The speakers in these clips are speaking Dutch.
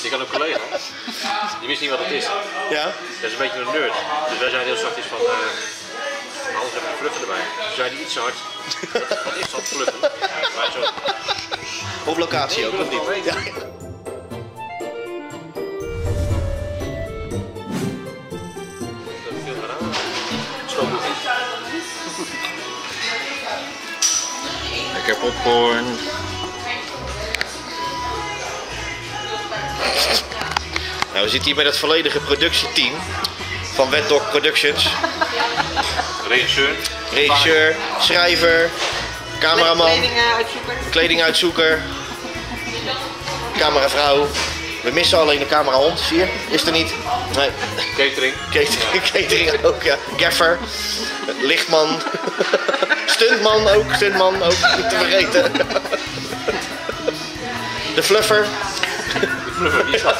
Ik had een collega, die wist niet wat het is. Ja? Dat is een beetje een nerd. Dus wij zeiden heel zachtjes van, anders heb ik een fluffen erbij. Toen zei hij iets te hard. Wat is dat fluffen? Maar zo. Op locatie ook, of niet? Ja. Veel gedaan. Sloopboekjes. Lekker popcorn. Nou, we zitten hier met het volledige productieteam van Wet Dog Productions. Regisseur, schrijver, cameraman, kledinguitzoeker, cameravrouw. We missen alleen de camerahond, zie je? Is er niet? Nee. Catering ook, ja. Gaffer, lichtman, stuntman ook niet te vergeten. De fluffer. Die is dat.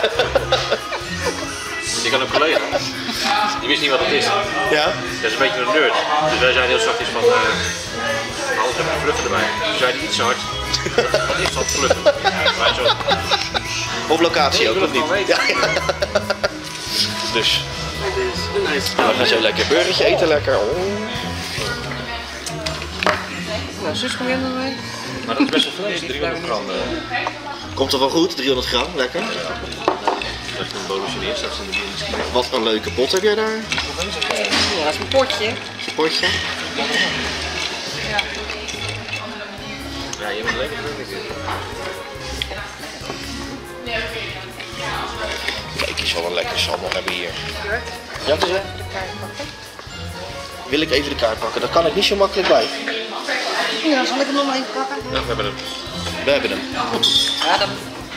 Ik had een collega, die wist niet wat het is. Ja? Dat is een beetje een nerd. Dus wij zeiden heel zachtjes van, anders heb ik een fluffen erbij. Toen zei hij iets te hard. Wat is dat fluffen? Maar zo. Op locatie ook, of niet? Ja. Dus. We gaan zo lekker burgertje eten, lekker. Oh. Nou, zus, kom jij met mij? Maar dat is best wel veel, 300 gram. Komt er wel goed, 300 gram, lekker. Dat is een bonusje neer, straks in de bier. Wat een leuke pot heb jij daar? Ja, dat is een potje. Een potje. Ja, je moet lekker doen. Kijk, je zal een lekker sandal hebben hier. Ja, wat is het? Wil ik even de kaart pakken? Daar kan ik niet zo makkelijk bij. Ja, zal ik hem nog maar even pakken? Ja, we hebben hem. We hebben hem. Ja, dan...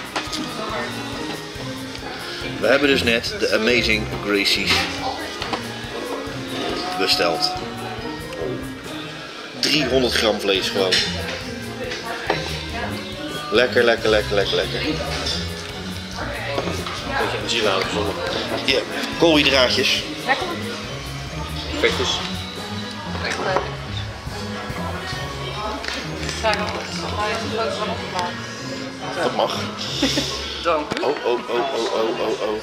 We hebben dus net de Amazing Gracies besteld. 300 gram vlees gewoon. Lekker, lekker, lekker, lekker, lekker. Een beetje energie laten zonder. Ja, koolhydraatjes. Lekker. Vetjes. Echt leuk. Zijn nog een foto van opgemaakt. Dat mag. Dank u. Oh. Dankjewel.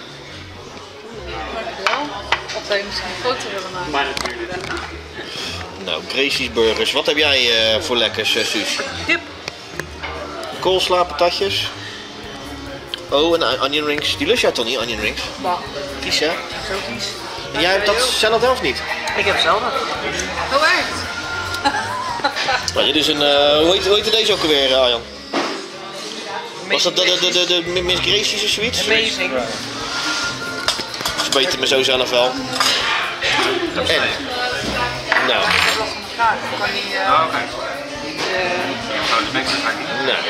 Of wij misschien een foto willen maken. Maar natuurlijk. Nou, Gracies burgers. Wat heb jij voor lekkers, Suus? Kip. Koolsla, patatjes. Oh, en onion rings. Die lust jij toch niet, onion rings? Bah, Kies, hè? zo kies. En jij hebt dat zelf of niet? Ik heb zelf dat. Oh, echt? Nou, dit is een, hoe heet deze ook alweer, Arjan? Was dat de Miss Gracies of zoiets? Amazing. Ze weten me zo zelf wel. Dat En, nou, Ik heb last van de kaart. Ik kan niet... oké. Nou, de mensen ga ik niet. nou.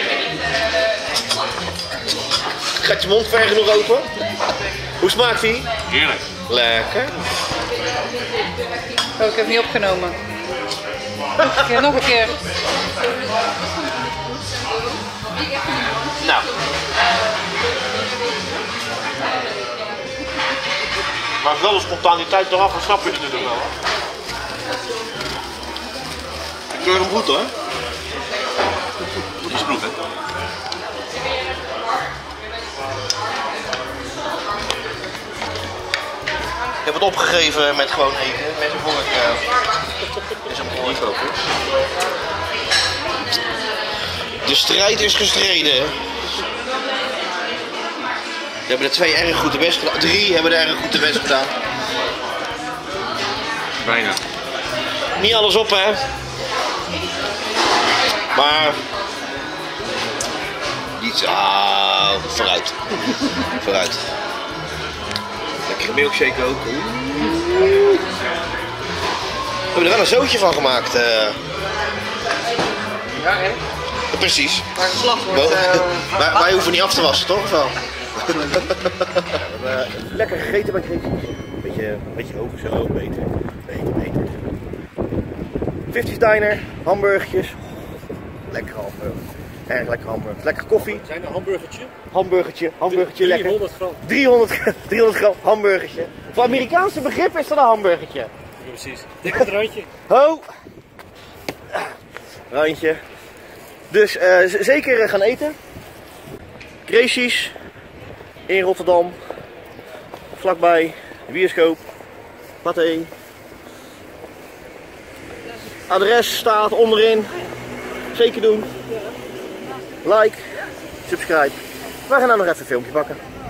Gaat je mond ver genoeg open? Hoe smaakt die? Heerlijk. Lekker. Oh, ik heb niet opgenomen. Nog een keer. Nou. Maar wel de spontaniteit eraf, dat snap je natuurlijk wel. Ik keur hem goed hoor. Dit is broek, hè? Ik heb het opgegeven met gewoon eten. Met een vork. Is een vork. De strijd is gestreden. We hebben er 2 erg goed de best gedaan. 3 hebben er erg goed de best gedaan. Bijna. Niet alles op hè. Maar iets. Vooruit. Vooruit. Lekkere milkshake ook. We hebben er wel een zootje van gemaakt. Ja, hè? Precies. Maar geslacht wordt... Wij hoeven niet af te wassen, toch? Of wel? We hebben lekker gegeten bij Gracies. Beetje over zo, beter. Beter. 50's Diner, hamburgertjes. Lekker hamburger. Erg lekker hamburger. Lekker koffie. Zijn een hamburgertje? Hamburgertje lekker. 300 gram. 300 gram hamburgertje. Voor Amerikaanse begrip is dat een hamburgertje. Ja, precies. Dik het randje. Ho! Randje. Dus zeker gaan eten. Gracies. in Rotterdam. Vlakbij de bioscoop. Pathé. Adres staat onderin. Zeker doen. Like, subscribe. We gaan nou nog even een filmpje pakken.